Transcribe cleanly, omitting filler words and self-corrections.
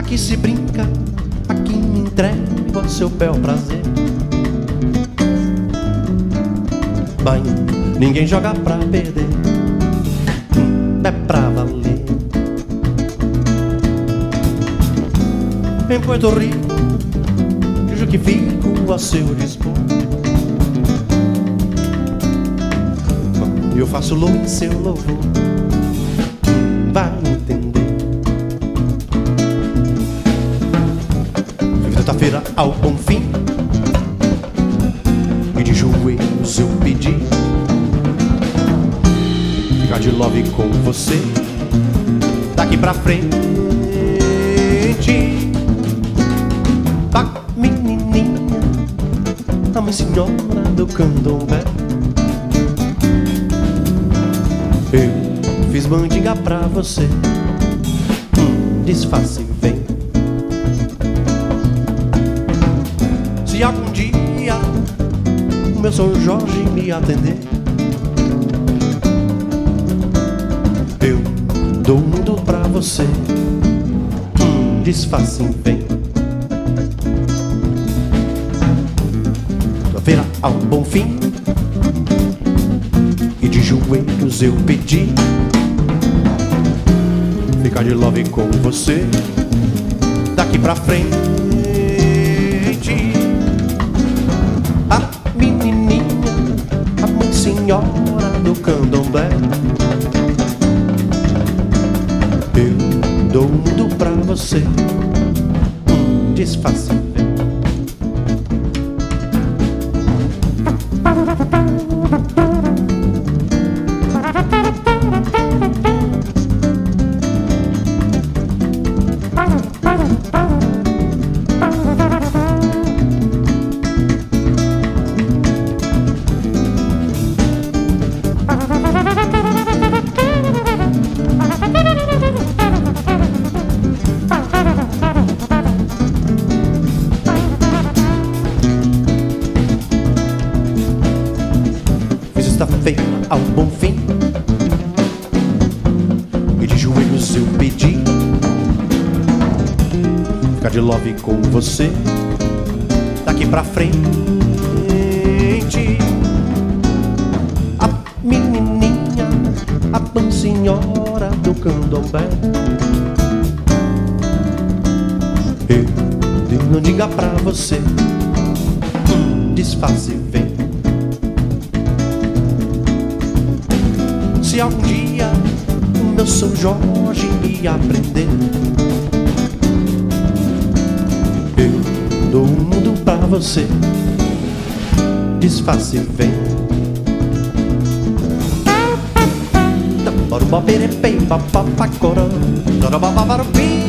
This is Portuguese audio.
Aqui se brinca, aqui me entrego ao seu bel prazer. Mas ninguém joga pra perder, é pra valer. Em Porto Rico, digo que fico a seu dispor. Eu faço louvor em seu louvor, vai entender. Quinta-feira ao bom fim, e de joelhos eu pedi ficar de love com você daqui pra frente. A menininha, a minha senhora do candomblé, eu fiz mandinga pra você. Disfarça e vem. Se algum dia o meu São Jorge me atender, eu dou o mundo pra você. Disfarça e vem. Da feira ao bom fim, e de joelhos eu pedi ficar de love com você daqui pra frente. A menininha, a mãe senhora do candomblé, eu dou o mundo pra você. Disfarça e vem. Sexta-feira ao bom fim, e de joelhos eu pedi ficar de love com você daqui pra frente. A menininha, a mãe senhora do candomblé, eu não diga pra você. Disfarça e vem. Se algum dia o meu São Jorge me aprender, eu dou o mundo pra você. Disfarça e vem. Bora